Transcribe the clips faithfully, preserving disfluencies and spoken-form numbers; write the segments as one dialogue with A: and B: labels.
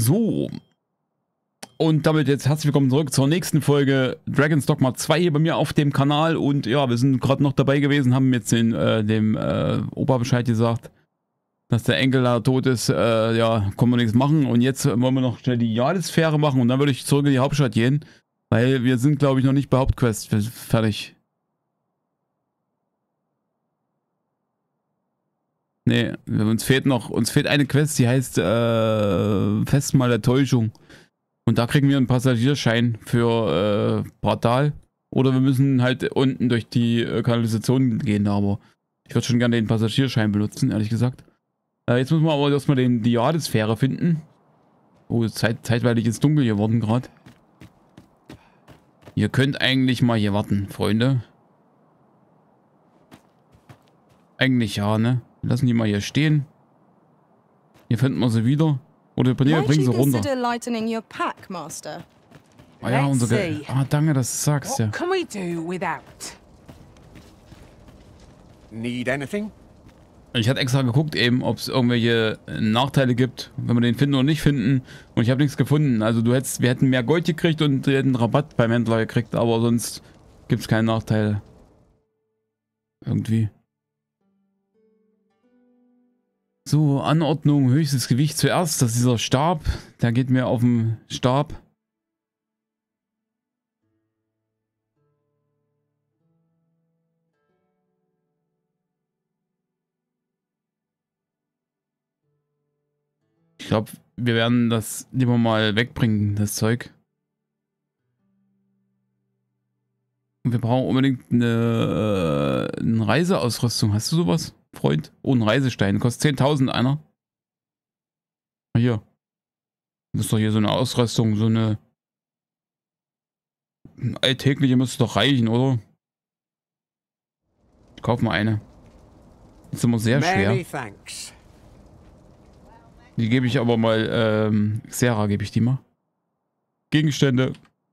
A: So. Und damit jetzt herzlich willkommen zurück zur nächsten Folge Dragon's Dogma zwei hier bei mir auf dem Kanal. Und ja, wir sind gerade noch dabei gewesen, haben jetzt den, äh, dem äh, Opa Bescheid gesagt, dass der Enkel da tot ist. Äh, ja, können wir nichts machen. Und jetzt wollen wir noch schnell die Jadesphäre machen und dann würde ich zurück in die Hauptstadt gehen. Weil wir sind, glaube ich, noch nicht bei Hauptquest fertig. Nee, uns fehlt noch, uns fehlt eine Quest, die heißt äh, Festmahl der Täuschung. Und da kriegen wir einen Passagierschein für äh, Portal. Oder wir müssen halt unten durch die äh, Kanalisation gehen, aber ich würde schon gerne den Passagierschein benutzen, ehrlich gesagt. Äh, jetzt müssen wir aber erstmal den, die Jadesphäre finden. Oh, zeit, zeitweilig ist dunkel geworden gerade. Ihr könnt eigentlich mal hier warten, Freunde. Eigentlich ja, ne? Wir lassen die mal hier stehen. Hier finden wir sie wieder. Oder wir bringen sie runter. Ah ja, unser Ge Ah, danke, dass du sagst, ja.
B: Can we do without? Need anything?
A: Ich hatte extra geguckt eben, ob es irgendwelche Nachteile gibt, wenn wir den finden oder nicht finden. Und ich habe nichts gefunden. Also du hättest, wir hätten mehr Gold gekriegt und wir hätten Rabatt beim Händler gekriegt, aber sonst gibt es keine Nachteile. Irgendwie. So, Anordnung, höchstes Gewicht zuerst. Das ist dieser Stab. Der geht mir auf den Stab. Ich glaube, wir werden das lieber mal wegbringen, das Zeug. Und wir brauchen unbedingt eine, äh, eine Reiseausrüstung. Hast du sowas, Freund? Oh, ein Reisestein. Kostet zehntausend einer. Hier. Das ist doch hier so eine Ausrüstung, so eine alltägliche müsste doch reichen, oder? Ich kauf mal eine. Das ist immer sehr schwer. Die gebe ich aber mal, ähm, Xera gebe ich die mal. Gegenstände.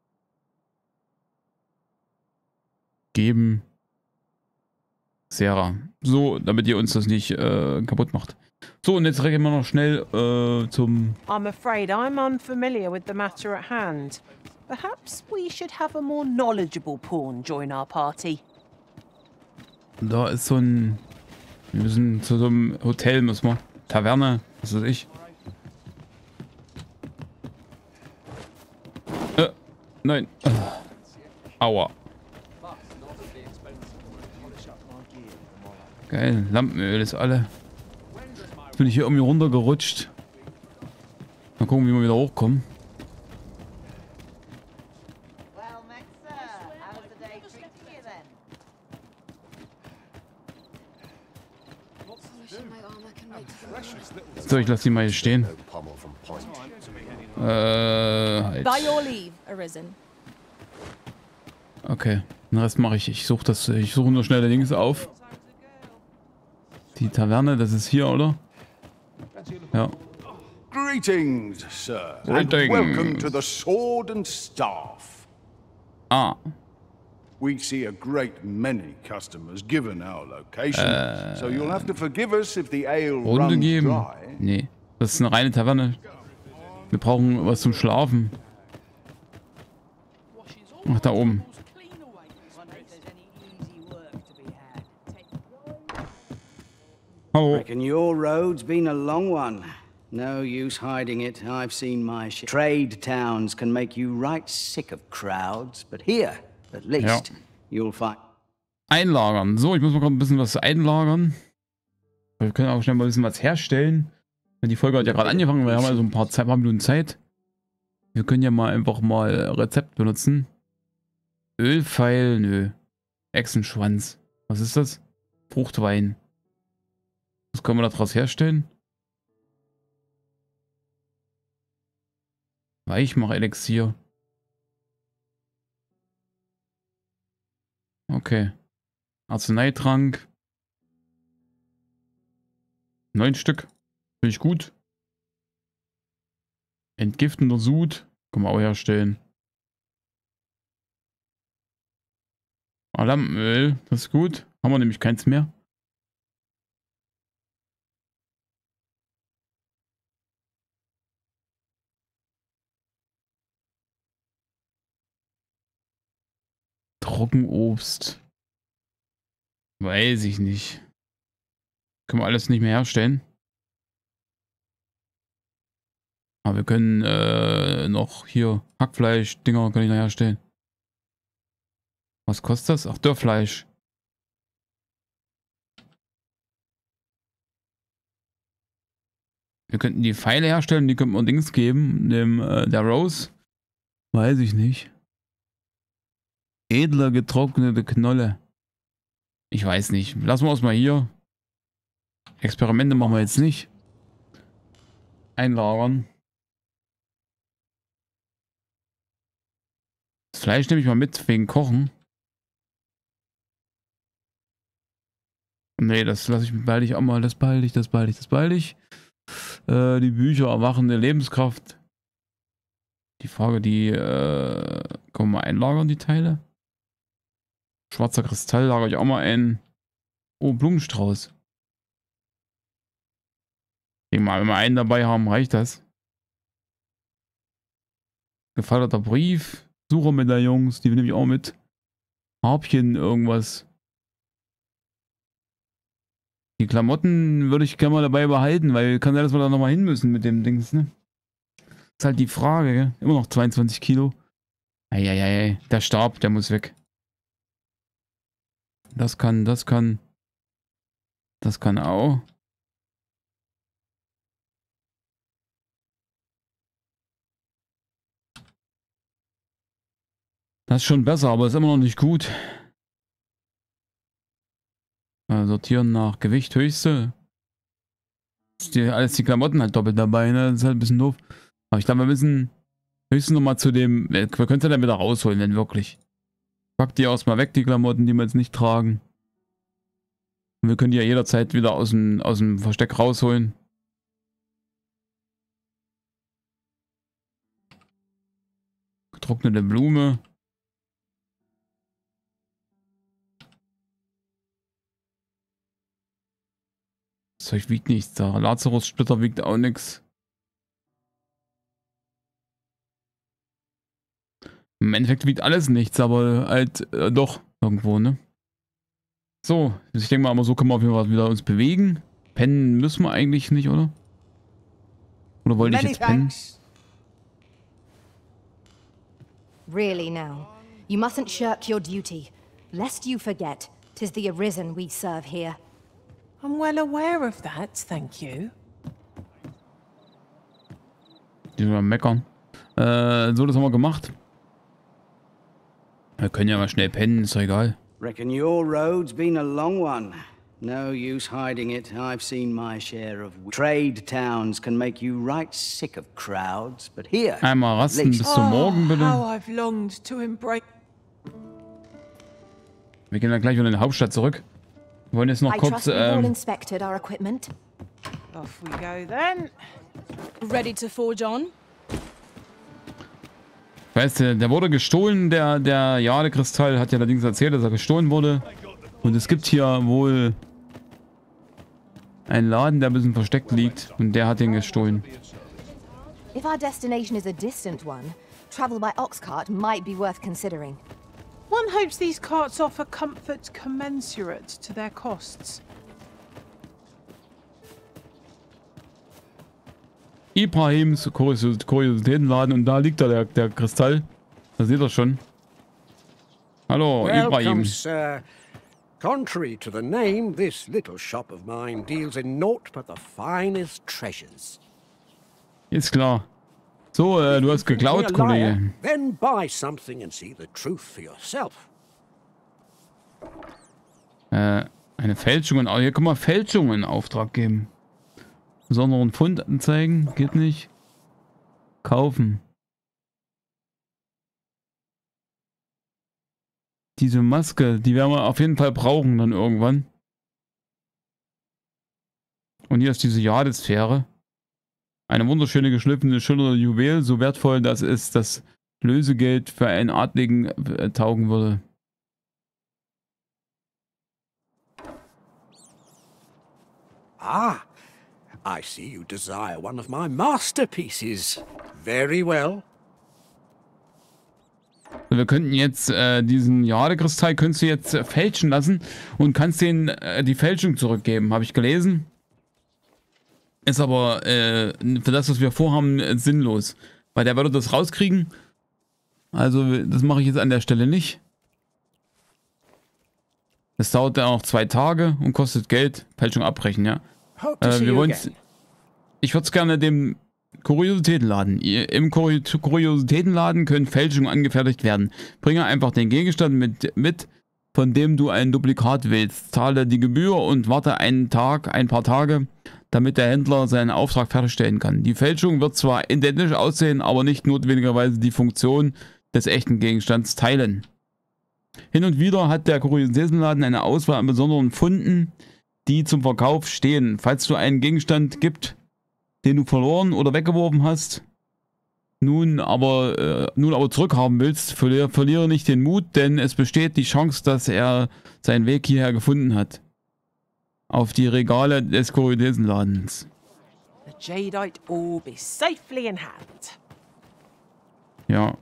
A: Geben. Xera. So, damit ihr uns das nicht äh, kaputt macht. So, und jetzt rennen wir noch schnell äh, zum...
C: I'm afraid I'm unfamiliar with the matter at hand. Perhaps we should have a more knowledgeable pawn join our party.
A: Da ist so ein... Wir müssen zu so einem Hotel, müssen wir. Taverne, was weiß ich. Äh, nein. Aua. Geil, Lampenöl ist alle. Jetzt bin ich hier irgendwie runtergerutscht. Mal gucken, wie wir wieder hochkommen. So, ich lasse die mal hier stehen. Äh, halt. Okay, den Rest mache ich. Ich suche das. Ich suche nur schnell den Links auf. Die Taverne, das ist hier, oder? Ja.
D: Greetings, sir.
A: Greetings.
D: And welcome to the Sword and Staff.
A: Ah.
D: We see a great many customers given our location,
A: Äh,
D: so you'll have to forgive us if the ale
A: Runde
D: runs
A: geben?
D: dry.
A: Nee, das ist eine reine Taverne. Wir brauchen was zum Schlafen. Ach, da oben. Hallo.
E: Reckon your road's been a long one. No use hiding it. I've seen my share. Trade towns can make you right sick of crowds, but here, at least,
A: Ja.
E: you'll find.
A: Einlagern. So, ich muss mal gerade ein bisschen was einlagern. Wir können auch schnell mal ein bisschen was herstellen. Die Folge hat ja gerade angefangen, wir haben also ein paar, Zeit, ein paar Minuten Zeit. Wir können ja mal einfach mal Rezept benutzen. Ölpfeil, nö. Echsenschwanz. Was ist das? Fruchtwein. Was können wir daraus herstellen? Weichmach-Elixier. Okay. Arzneitrank. Neun Stück. Finde ich gut. Entgiftender Sud. Können wir auch herstellen. Ah, Lampenöl. Das ist gut. Haben wir nämlich keins mehr. Trockenobst. Weiß ich nicht. Können wir alles nicht mehr herstellen. Aber wir können äh, noch hier Hackfleisch-Dinger kann ich noch herstellen. Was kostet das? Ach, Dörrfleisch. Wir könnten die Pfeile herstellen, die könnten wir Dings geben. Dem, äh, der Rose. Weiß ich nicht. Edler getrocknete Knolle. Ich weiß nicht. Lassen wir uns mal hier. Experimente machen wir jetzt nicht. Einlagern. Das Fleisch nehme ich mal mit wegen Kochen. Nee, das lasse ich behalte ich auch mal. Das behalte ich, das behalte ich, das behalte ich. Äh, die Bücher erwachende Lebenskraft. Die Frage, die äh, können wir mal einlagern, die Teile. Schwarzer Kristall lagere ich auch mal ein. Oh, Blumenstrauß. Ich denke mal, wenn wir einen dabei haben, reicht das. Gefalterter Brief. Suchermedaillons, die nehme ich auch mit. Harpchen, irgendwas. Die Klamotten würde ich gerne mal dabei behalten, weil kann sein, dass wir da nochmal hin müssen mit dem Dings, ne? Ist halt die Frage, gell? Immer noch zweiundzwanzig Kilo. Eieiei, der Stab, der muss weg. Das kann, das kann. Das kann auch. Das ist schon besser, aber ist immer noch nicht gut. Äh, sortieren nach Gewicht höchste. Ist die, alles die Klamotten halt doppelt dabei, ne? Das ist halt ein bisschen doof. Aber ich glaube, wir müssen höchstens nochmal zu dem. Wir können es ja dann wieder rausholen, wenn wirklich. Pack die erstmal weg, die Klamotten, die wir jetzt nicht tragen. Und wir können die ja jederzeit wieder aus dem, aus dem Versteck rausholen. Getrocknete Blume. Das Zeug wiegt nichts. Der Lazarus-Splitter wiegt auch nichts. Im Endeffekt wiegt alles nichts, aber halt äh, doch irgendwo, ne? So, ich denke mal, aber so können wir auf jeden Fall wieder uns bewegen. Pennen müssen wir eigentlich nicht, oder? Oder wollte ich jetzt pennen?
F: Really now, you mustn't shirk your duty, lest you forget 'tis the Arisen we serve here.
C: I'm well aware of that, thank you.
A: Die wir meckern. Äh, so, das haben wir gemacht. Wir können ja mal schnell pennen, ist doch egal.
E: Reckon your road's been a long one. No use hiding it. I've seen my share of trade towns can make you right sick of crowds, but here.
A: Einmal rasten bis zum Morgen, bitte.
C: How I've longed to embrace.
A: Wir gehen dann gleich wieder in die Hauptstadt zurück. Wir wollen jetzt noch
F: I
A: kurz.
F: trust we've all
A: Ähm,
F: inspected our equipment.
C: Off we go then.
G: Ready to forge on?
A: weißt du, der wurde gestohlen, der, der Jadekristall hat ja allerdings erzählt, dass er gestohlen wurde. Und es gibt hier wohl einen Laden, der ein bisschen versteckt liegt. Und der hat ihn gestohlen.
F: If our destination is a distant one, travel by ox cart might be worth considering.
C: One hopes these carts offer comfort commensurate to their costs.
A: Ibrahims Kurios- Kuriositätenladen und da liegt da der, der Kristall. Das seht ihr schon. Hallo, Ibrahim.
B: Welcome, sir. Contrary to the name, this little shop of mine deals in naught but the finest treasures.
A: Ist klar. So, äh, du hast geklaut,
B: Be a liar,
A: Kollege.
B: then buy something and see the truth for yourself.
A: Äh, eine Fälschung. in- Hier kann man Fälschungen in Auftrag geben. Besonderen Pfund anzeigen. Geht nicht. Kaufen. Diese Maske, die werden wir auf jeden Fall brauchen dann irgendwann. Und hier ist diese Jadesphäre. Eine wunderschöne geschliffene schillernde Juwel, so wertvoll, dass es das Lösegeld für einen Adligen äh, taugen würde.
B: Ah, I see you desire one of my masterpieces. Very well.
A: So, wir könnten jetzt äh, diesen Jade-Kristall könntest du jetzt äh, fälschen lassen und kannst denen äh, die Fälschung zurückgeben. Habe ich gelesen. Ist aber äh, für das, was wir vorhaben, äh, sinnlos. Weil der würde das rauskriegen. Also das mache ich jetzt an der Stelle nicht. Das dauert dann auch zwei Tage und kostet Geld. Fälschung abbrechen, ja. Äh, wir wollen ich würde es gerne dem Kuriositätenladen. Im Kur Kuriositätenladen können Fälschungen angefertigt werden. Bringe einfach den Gegenstand mit, mit, von dem du ein Duplikat willst. Zahle die Gebühr und warte einen Tag, ein paar Tage, damit der Händler seinen Auftrag fertigstellen kann. Die Fälschung wird zwar identisch aussehen, aber nicht notwendigerweise die Funktion des echten Gegenstands teilen. Hin und wieder hat der Kuriositätenladen eine Auswahl an besonderen Funden, die zum Verkauf stehen. Falls du einen Gegenstand gibt, den du verloren oder weggeworfen hast, nun aber, äh, nun aber zurückhaben willst, verliere, verliere nicht den Mut, denn es besteht die Chance, dass er seinen Weg hierher gefunden hat. Auf die Regale des Kuriositätenladens.
C: The Jadeite orb is safely in hand.
A: Ja.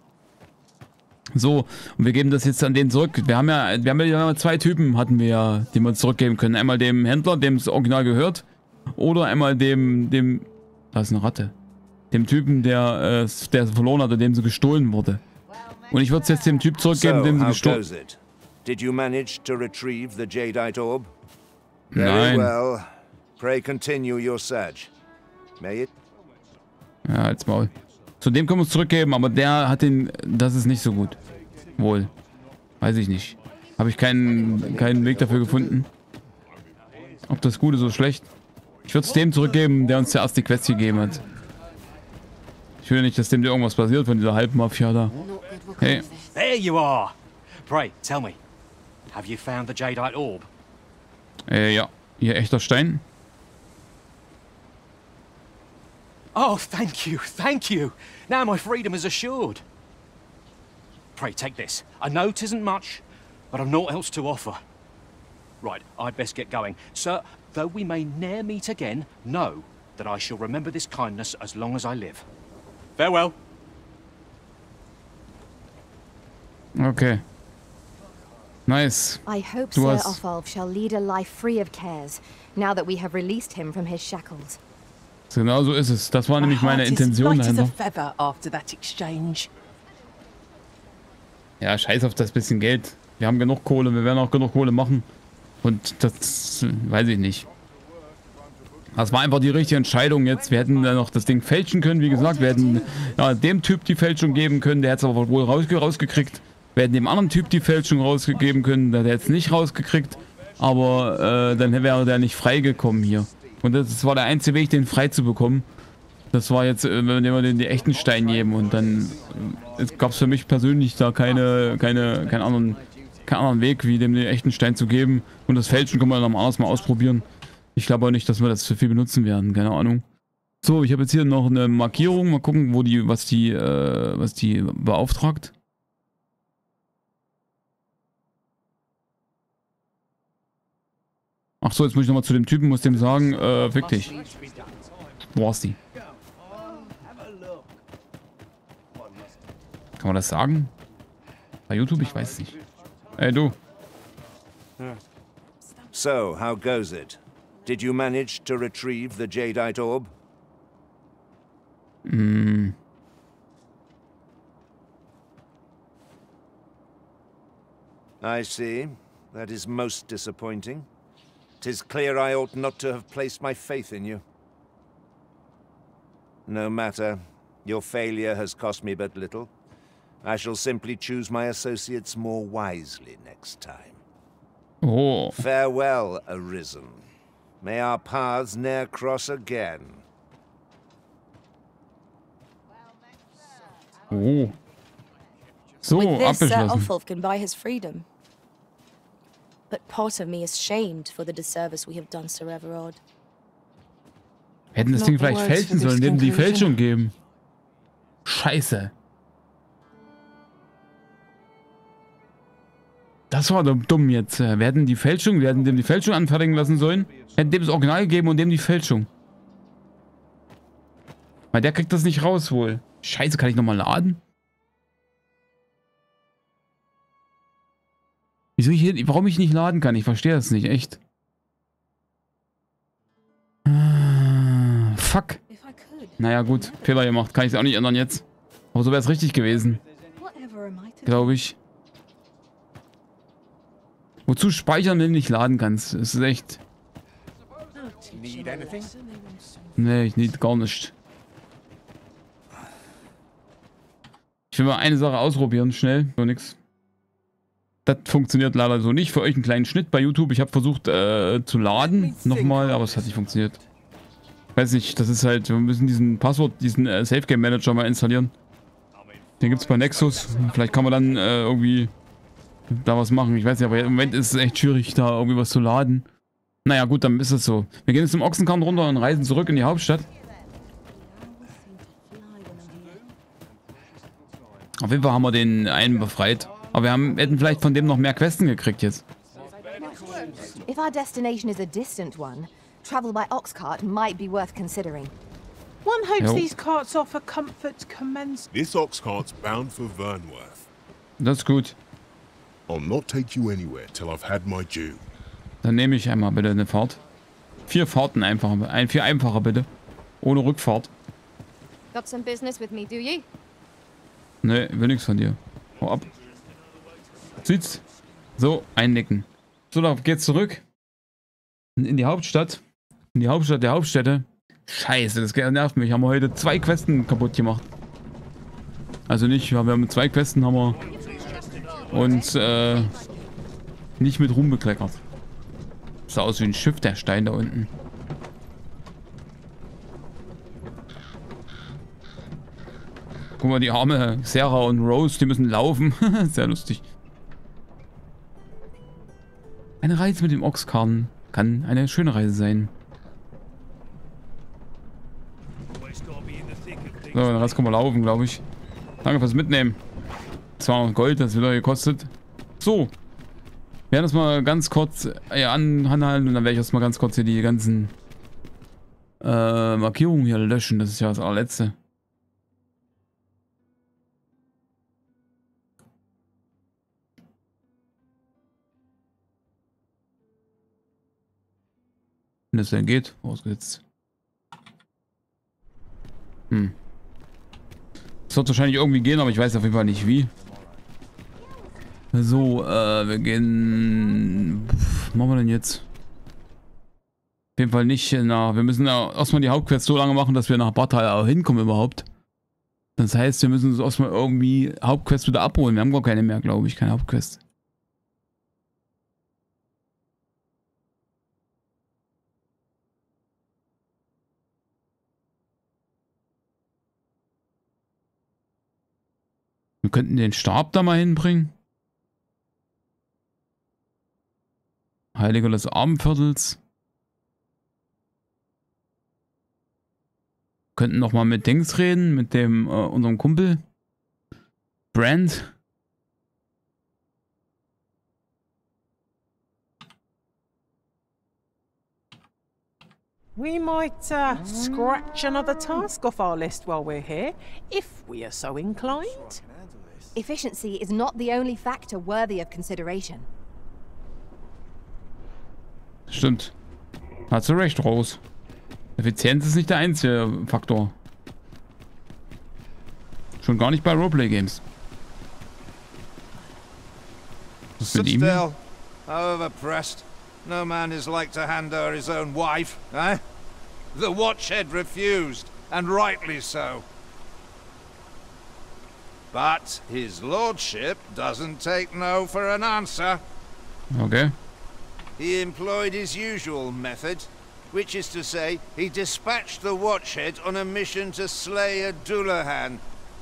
A: So, und wir geben das jetzt an den zurück. Wir haben ja, wir haben ja zwei Typen, hatten wir ja, die wir zurückgeben können. Einmal dem Händler, dem das Original gehört, oder einmal dem, dem, da ist eine Ratte, dem Typen, der, äh, der verloren hat, dem so gestohlen wurde. Und ich würde es jetzt dem Typ zurückgeben,
H: So,
A: dem sie
H: how
A: gestohlen.
H: goes it? Did you manage to retrieve the Jadeite orb? Very
A: Nein.
H: well. Pray continue your search. May it?
A: Ja, als Maul. Zu dem können wir es zurückgeben, aber der hat den, das ist nicht so gut. Wohl. Weiß ich nicht. Habe ich keinen, keinen Weg dafür gefunden. Ob das gut ist oder schlecht. Ich würde es dem zurückgeben, der uns zuerst die Quest gegeben hat. Ich will nicht, dass dem irgendwas passiert von dieser Halbmafia da. Hey.
I: There you are. Pray, tell me. Have you found the Jadeite orb?
A: Äh, ja. Hier echter Stein.
I: Oh, thank you, thank you. Now my freedom is assured. Pray, take this. I know 'tisn't much, but I've naught else to offer. Right, I'd best get going. Sir, though we may ne'er meet again, know that I shall remember this kindness as long as I live. Farewell.
A: Okay. Nice.
F: I hope
A: Du
F: Sir
A: hast-
F: Otholf shall lead a life free of cares, now that we have released him from his shackles.
A: Genau so ist es. Das war nämlich
C: My
A: meine
C: heart is
A: Intention
C: light as a
A: dahinter.
C: feather after that exchange.
A: Ja, scheiß auf das bisschen Geld. Wir haben genug Kohle, wir werden auch genug Kohle machen. Und das weiß ich nicht. Das war einfach die richtige Entscheidung jetzt. Wir hätten dann noch das Ding fälschen können, wie gesagt. Wir hätten ja, dem Typ die Fälschung geben können, der hätte es aber wohl rausge rausgekriegt. Wir hätten dem anderen Typ die Fälschung rausgegeben können, der hätte es nicht rausgekriegt. Aber äh, dann wäre der nicht freigekommen hier. Und das, das war der einzige Weg, den frei zu bekommen. Das war jetzt, äh, wenn wir den die echten Stein geben. Und dann äh, gab es für mich persönlich da keine, keine, keinen anderen, keinen anderen Weg, wie dem den echten Stein zu geben. Und das Fälschen können wir dann anders mal ausprobieren. Ich glaube auch nicht, dass wir das für viel benutzen werden. Keine Ahnung. So, ich habe jetzt hier noch eine Markierung. Mal gucken, wo die, was die, äh, was die beauftragt. Ach so, jetzt muss ich nochmal zu dem Typen, muss dem sagen, äh, fick dich. Wo ist die? Kann man das sagen? Bei YouTube? Ich weiß nicht. Ey, du.
H: So, how goes it? Did you manage to retrieve the Jadeite orb?
A: Mm.
H: I see. That is most disappointing. 'Tis clear I ought not to have placed my faith in you. No matter. Your failure has cost me but little. I shall simply choose my associates more wisely next time.
A: Oh.
H: Farewell, Arisen. May our paths ne'er cross again.
A: Oh. So,
G: With this, Sir
A: abgeschlossen.
G: Otholf can buy his freedom. But part of me is shamed for the disservice we have done Sir Everard.
A: Wir hätten das
G: Not
A: Ding vielleicht
G: words
A: fälschen
G: for
A: sollen,
G: this
A: denen die
G: conclusion.
A: Fälschung geben. Scheiße. Das war doch dumm jetzt. Wir hätten die Fälschung, wir hätten dem die Fälschung anfertigen lassen sollen. Hätten dem das Original gegeben und dem die Fälschung. Weil der kriegt das nicht raus wohl. Scheiße, kann ich nochmal laden? Wieso ich hier, warum ich nicht laden kann? Ich verstehe das nicht, echt. Ah, fuck. Naja, gut. Fehler gemacht. Kann ich es auch nicht ändern jetzt. Aber so wäre es richtig gewesen. Glaube ich. Wozu speichern, wenn du nicht laden kannst? Das ist echt... Nee, ich need gar nicht. Ich will mal eine Sache ausprobieren, schnell. So nix. Das funktioniert leider so nicht. Für euch einen kleinen Schnitt bei YouTube. Ich habe versucht äh, zu laden. Nochmal, aber es hat nicht funktioniert. Weiß nicht, das ist halt... Wir müssen diesen Passwort, diesen äh, Safe Game Manager mal installieren. Den gibt es bei Nexus. Vielleicht kann man dann äh, irgendwie da was machen. Ich weiß nicht, aber im Moment ist es echt schwierig, da irgendwie was zu laden. Naja, gut, dann ist es so. Wir gehen jetzt im Ochsenkarren runter und reisen zurück in die Hauptstadt. Auf jeden Fall haben wir den einen befreit. Aber wir haben, hätten vielleicht von dem noch mehr Questen gekriegt jetzt.
F: If our destination is a distant one, travel by ox cart might be worth considering.
C: One hopes
A: Jo.
C: these carts offer comfort commensurate.
J: This ox cart's bound for Vernworth.
A: Das ist gut.
J: I'll not take you anywhere till I've had my due.
A: Dann nehme ich einmal bitte eine Fahrt. Vier Fahrten einfach. Ein, vier einfacher bitte. Ohne Rückfahrt.
F: Got some business with me, do you?
A: Ne, will nichts von dir. Hau ab. Sitz. So, einnicken. So, dann geht's zurück. In die Hauptstadt. In die Hauptstadt der Hauptstädte. Scheiße, das nervt mich. Haben wir heute zwei Questen kaputt gemacht. Also nicht, wir haben zwei Questen haben wir uns äh, nicht mit Ruhm bekleckert. Sah aus wie ein Schiff, der Stein da unten. Guck mal, die arme Sarah und Rose, die müssen laufen. Sehr lustig. Eine Reise mit dem Ochskarren kann eine schöne Reise sein. So, den Rest können wir laufen, glaube ich. Danke fürs Mitnehmen. zweihundert Gold, das wird wieder gekostet. So. Wir werden das mal ganz kurz äh, anhalten und dann werde ich erstmal ganz kurz hier die ganzen äh, Markierungen hier löschen. Das ist ja das allerletzte. Wenn das denn geht, ausgesetzt. Hm. Es wird wahrscheinlich irgendwie gehen, aber ich weiß auf jeden Fall nicht wie. So, äh, wir gehen... Was machen wir denn jetzt? Auf jeden Fall nicht nach... Wir müssen ja erstmal die Hauptquest so lange machen, dass wir nach Bartal hinkommen überhaupt. Das heißt, wir müssen uns erstmal irgendwie Hauptquest wieder abholen. Wir haben gar keine mehr, glaube ich. Keine Hauptquest. Wir könnten den Stab da mal hinbringen. Heiliger des Abendviertels. Könnten noch mal mit Dings reden, mit dem, äh, unserem Kumpel. Brand.
C: We might uh, scratch another task off our list while we're here, if we are so inclined.
F: Efficiency is not the only factor worthy of consideration.
A: Stimmt. Hast du recht, Rose. Effizienz ist nicht der einzige Faktor. Schon gar nicht bei Roleplay-Games. Was ist mit ihm?
H: Still, overpressed. No man is like to hand her his own wife, eh? The Watchhead refused, and rightly so. But his lordship doesn't take no for an answer.
A: Okay.
H: He employed his usual method, which is to say, he dispatched the Watchhead on a mission to slay a Dullahan.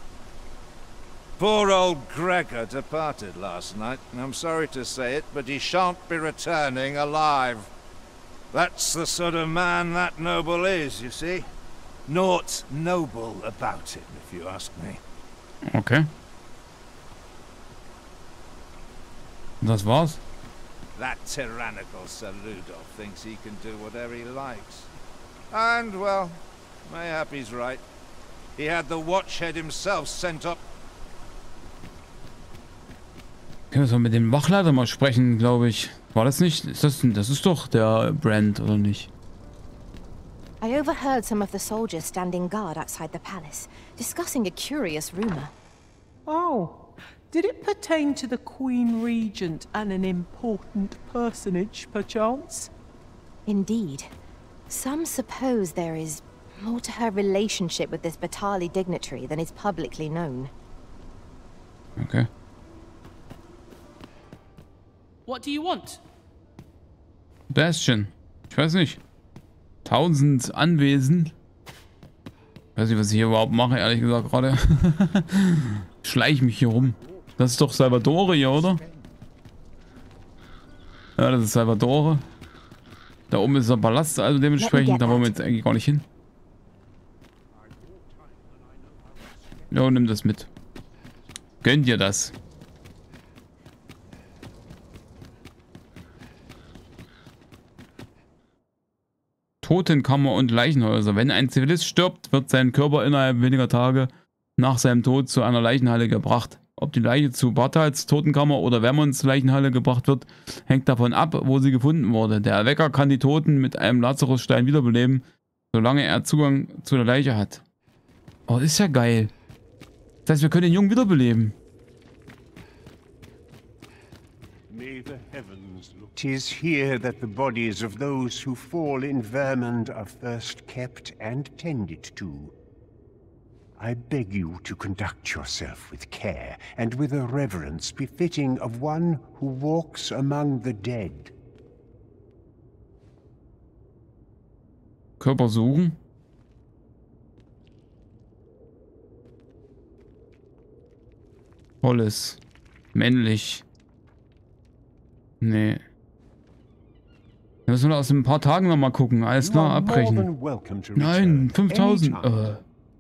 H: Poor old Gregor departed last night, and I'm sorry to say it, but he shan't be returning alive. That's the sort of man that noble is, you see. Naught noble about him, if you ask me.
A: Okay. Das war's.
H: That tyrannical Sir Rudolph thinks he can do whatever he likes. And, well, mayhap he's right. He had the Watchhead himself sent up.
A: Können wir so mit dem Wachleiter mal sprechen, glaube ich. War das nicht? Ist das, das ist doch der Brand, oder nicht?
F: I overheard some of the soldiers standing guard outside the palace, discussing a curious rumor.
C: Oh, did it pertain to the Queen Regent and an important personage, perchance?
F: Indeed. Some suppose there is more to her relationship with this Batali dignitary than is publicly known.
A: Okay.
K: What do you want?
A: Bastion. Ich weiß nicht. Tausend Anwesen. Ich weiß nicht, was ich hier überhaupt mache, ehrlich gesagt, gerade. Schleich mich hier rum. Das ist doch Salvatore hier, oder? Ja, das ist Salvatore. Da oben ist der Palast, also dementsprechend, da wollen wir jetzt eigentlich gar nicht hin. Jo, nimm das mit. Gönn dir das. Totenkammer und Leichenhäuser. Wenn ein Zivilist stirbt, wird sein Körper innerhalb weniger Tage nach seinem Tod zu einer Leichenhalle gebracht. Ob die Leiche zu Bartals Totenkammer oder Vermonts Leichenhalle gebracht wird, hängt davon ab, wo sie gefunden wurde. Der Erwecker kann die Toten mit einem Lazarusstein wiederbeleben, solange er Zugang zu der Leiche hat. Oh, ist ja geil. Das heißt, wir können den Jungen wiederbeleben.
L: May the heavens look. 'Tis here that the bodies of those who fall in Vermund are first kept and tended to. I beg you to conduct yourself with care and with a reverence befitting of one who walks among the dead.
A: Körper suchen. Hollis. Männlich. Nee. Wir müssen aus ein paar Tagen noch mal gucken. Alles klar, abbrechen. Nein, fünftausend. Äh.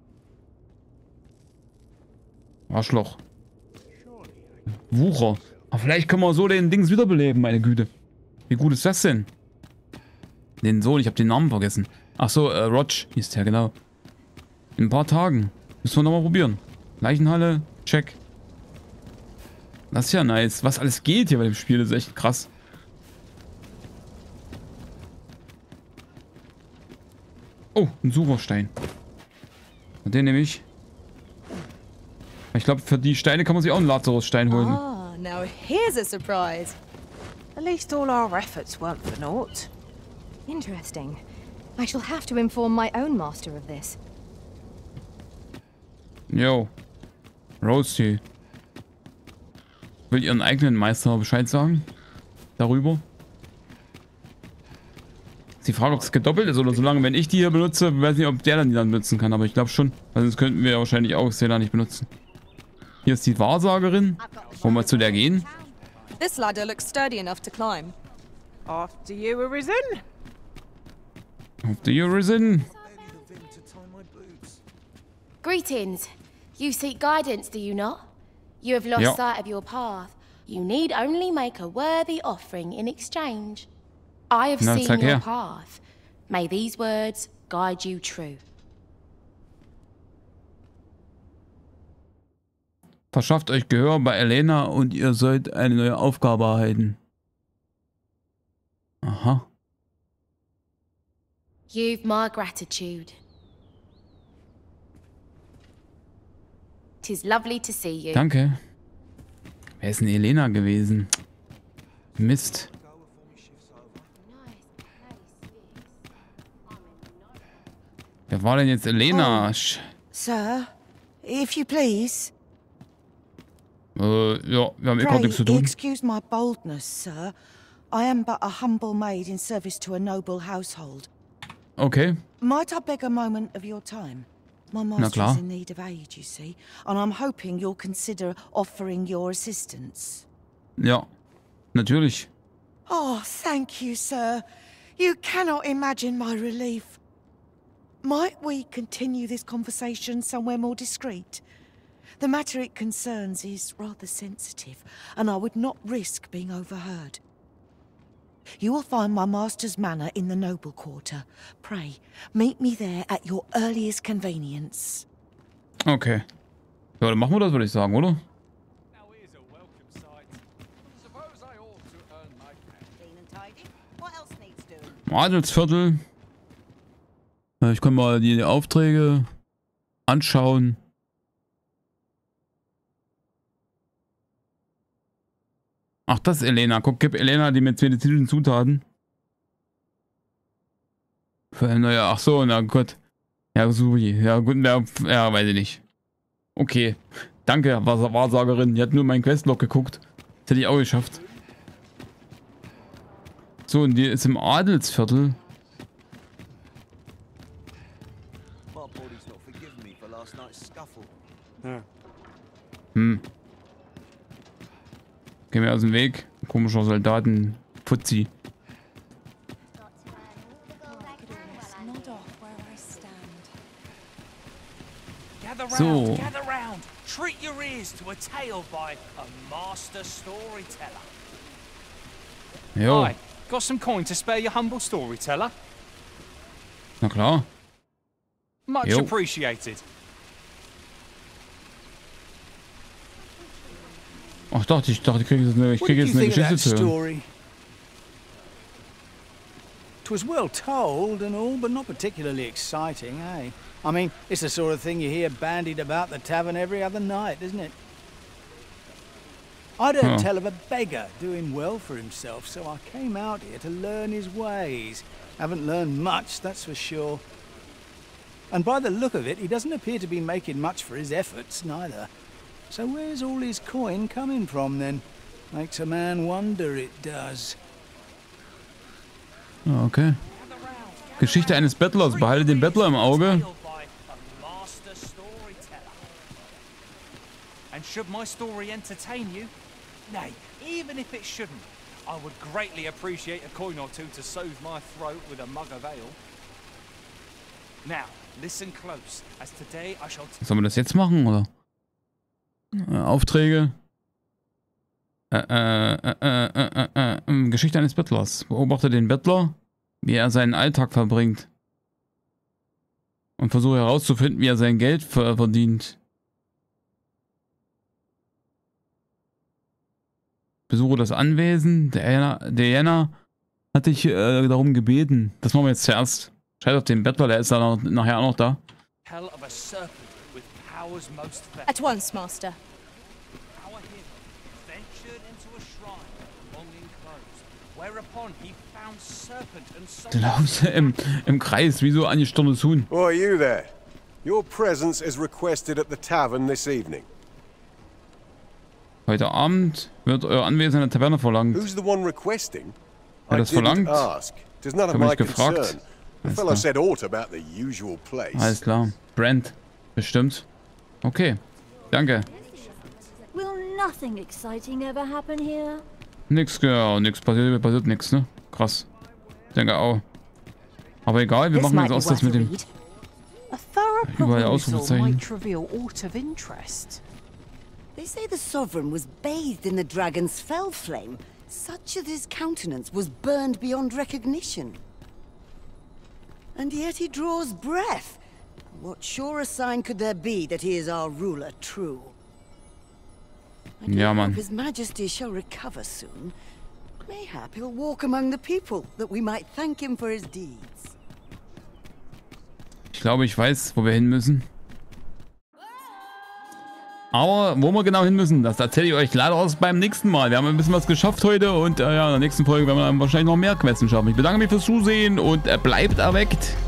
A: Arschloch. Wucher. Aber vielleicht können wir so den Dings wiederbeleben, meine Güte. Wie gut ist das denn? Den Sohn, ich habe den Namen vergessen. Ach so, äh, Roch hieß der, genau. In ein paar Tagen. Müssen wir nochmal probieren. Leichenhalle, check. Das ist ja nice. Was alles geht hier bei dem Spiel, das ist echt krass. Oh, ein Sucherstein. Und den nehme ich. Ich glaube, für die Steine kann man sich auch einen Lazarusstein holen.
G: Ah, now here's a surprise.
C: At least all our efforts weren't for naught.
F: Interesting. I shall have to inform my own master of this.
A: Jo. Roasty. Will ihren eigenen Meister Bescheid sagen? Darüber? Ist die Frage, ob es gedoppelt ist oder solange, wenn ich die hier benutze, weiß nicht, ob der dann die dann benutzen kann, aber ich glaube schon. Weil sonst könnten wir ja wahrscheinlich auch Sela nicht benutzen. Hier ist die Wahrsagerin. Wollen wir zu der gehen?
G: This ladder looks sturdy enough to climb.
C: After you, Arisen.
A: After you, Arisen.
M: Greetings. You seek guidance, do you not? You have lost
A: Ja.
M: sight of your path. You need only make a worthy offering in exchange. I have
A: Na,
M: seen
A: zeig
M: your
A: her.
M: path. May these words guide you true.
A: Verschafft euch Gehör bei Elena und ihr sollt eine neue Aufgabe erhalten. Aha.
M: You've my gratitude. 'Tis lovely to see you.
A: Danke. Wer ist denn Elena gewesen? Mist. Wer war denn jetzt Elena? Sch-
N: Sir, if you please.
A: Äh, ja, wir haben eh gerade
N: Pray
A: nichts zu tun.
N: excuse my boldness, sir. I am but a humble maid in service to a noble household.
A: Okay.
N: Might I beg a moment of your time? My
A: Na
N: master
A: klar.
N: is in need of aid, you see, and I'm hoping you'll consider offering your assistance.
A: Ja, natürlich.
N: Oh, thank you, sir. You cannot imagine my relief. Might we continue this conversation somewhere more discreet? The matter it concerns is rather sensitive, and I would not risk being overheard. You will find my master's manor in the noble quarter. Pray, meet me there at your earliest convenience.
A: Okay. Ja, dann machen wir das, würde ich sagen, oder? Adelsviertel. Ich kann mal die Aufträge anschauen. Ach, das ist Elena. Guck, gib Elena die medizinischen Zutaten. Für eine neue. Ach so, na gut. Ja, Suri. Ja, gut, ja, ja, weiß ich nicht. Okay. Danke, Wahrsagerin. Die hat nur meinen Questlog geguckt. Das hätte ich auch geschafft. So, und die ist im Adelsviertel. Hm. Gehen wir aus dem Weg. Komischer Soldaten. Fuzzi. So.
O: Treat your ears to a tale by a master storyteller.
A: Jo.
I: Hi, got some coin to spare your humble storyteller?
A: Na klar.
I: Much
A: Jo.
I: appreciated.
A: Ach, dachte ich, dachte, ich kriege jetzt eine, ich kriege jetzt eine Geschichte zu hören.
E: 'Twas well told and all, but not particularly exciting, eh? I mean, it's the sort of thing you hear bandied about the tavern every other night, isn't it? I'd heard
A: Oh.
E: tell of a beggar doing well for himself, so I came out here to learn his ways. Haven't learned much, that's for sure. And by the look of it, he doesn't appear to be making much for his efforts, neither. So where's all his coin coming from, then? Makes a man wonder, it does.
A: Ah, okay. Geschichte eines Bettlers. Behalte den Bettler im Auge.
O: And should my story entertain you? Nay, even if it shouldn't, I would greatly appreciate a coin or two to soothe my throat with a mug of ale. Now, listen close, as today I shall...
A: Sollen wir das jetzt machen, oder? Äh, Aufträge. Äh, äh, äh, äh, äh, äh, Geschichte eines Bettlers. Beobachte den Bettler, wie er seinen Alltag verbringt. Und versuche herauszufinden, wie er sein Geld ver verdient. Besuche das Anwesen. Diana, Diana hat dich äh, darum gebeten. Das machen wir jetzt zuerst. Scheiß auf den Bettler, der ist dann noch, nachher auch noch da.
G: At once, Master.
A: Laus im, im Kreis, wie so angestorbenes Huhn.
P: Who are you there? Your presence is requested at the tavern this evening.
A: Heute Abend wird euer Anwesen in der Taverne verlangt.
P: Who's the one requesting?
A: Wer das verlangt?
P: Ask. It is none of
A: Habe
P: my
A: ich gefragt.
P: concern. The
A: Alles
P: fellow
A: klar.
P: said aught about the usual place.
A: Alles klar. Brand. Bestimmt. Okay. Danke.
Q: Will nothing exciting ever happen here?
A: Nix, ja, nix passiert, passiert nix, ne? Krass. Denke auch. Aber egal, wir
C: This
A: machen
C: might
A: jetzt
C: be
A: aus das
C: worth
A: mit
C: a
A: dem
C: read. A thorough
A: überall
C: proposal
A: Ausrufezeichen.
C: might reveal aught of interest.
R: They say the Sovereign was bathed in the dragon's fell flame, such that his countenance was burned beyond recognition. And yet he draws breath. What surer sign could there be that he is our ruler true? I do
A: Ja,
R: hope
A: Mann.
R: His Majesty shall recover soon. Mayhap he'll walk among the people, that we might thank him for his deeds.
A: Ich glaube, ich weiß, wo wir hin müssen. Aber wo wir genau hin müssen, das erzähle ich euch leider aus beim nächsten Mal. Wir haben ein bisschen was geschafft heute und äh, ja, in der nächsten Folge werden wir dann wahrscheinlich noch mehr Quests schaffen. Ich bedanke mich fürs Zusehen und äh, bleibt erweckt.